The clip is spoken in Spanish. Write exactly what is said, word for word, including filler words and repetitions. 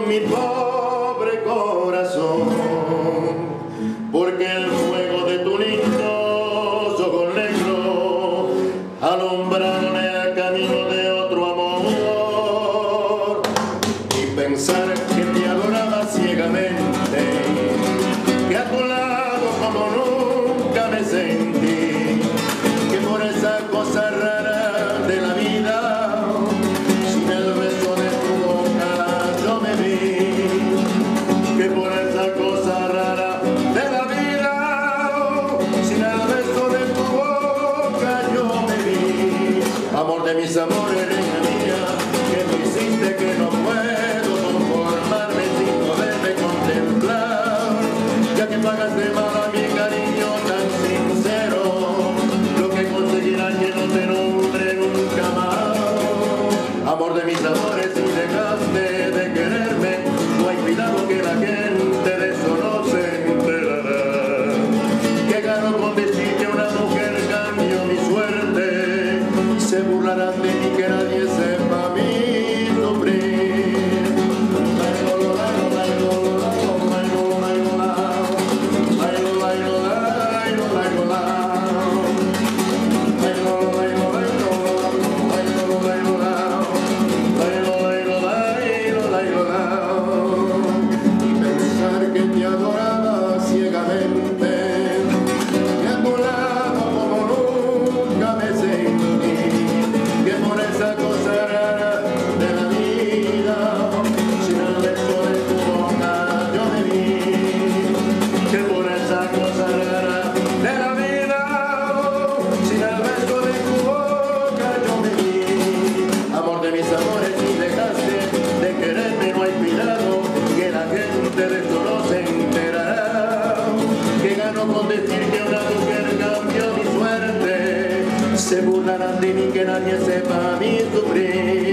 mi pobre corazón, porque el fuego de tu lindo ojos negros alumbraron el camino de otro amor. Y pensar que te adoraba ciegamente, que a tu lado como nunca me sentí, que por esa cosa rara de la vida, sin el beso de tu boca yo me vi, que por esa cosa rara de la vida, sin el beso de tu boca yo me vi. Amor de mis amores, reina mía, que me hiciste que no puedo conformarme sin poderme contemplar, ya que pagaste mal a mi cariño tan sincero, lo que conseguirás que no te nombre nunca más. Amor de mis amores, si dejaste de quererme, no hay cuidado que la gente de eso no se enterará. Que gano con decir que una mujer cambió mi suerte, se burlarán de mí que nadie sepa mi sufrir. Y pensar que te adoraba ciegamente, que a tu lado como nunca me sentí, que por esa cosa rara de la vida, sin el beso de tu boca yo me vi, que por esa cosa rara de la vida, sin el beso de tu boca yo me vi. Amor de mis amores, si dejaste de quererme, no hay cuidado que la gente de esto no se enterará. Que gano con decir que una mujer cambió mi suerte, se burlarán de mí que nadie sepa mi sufrir.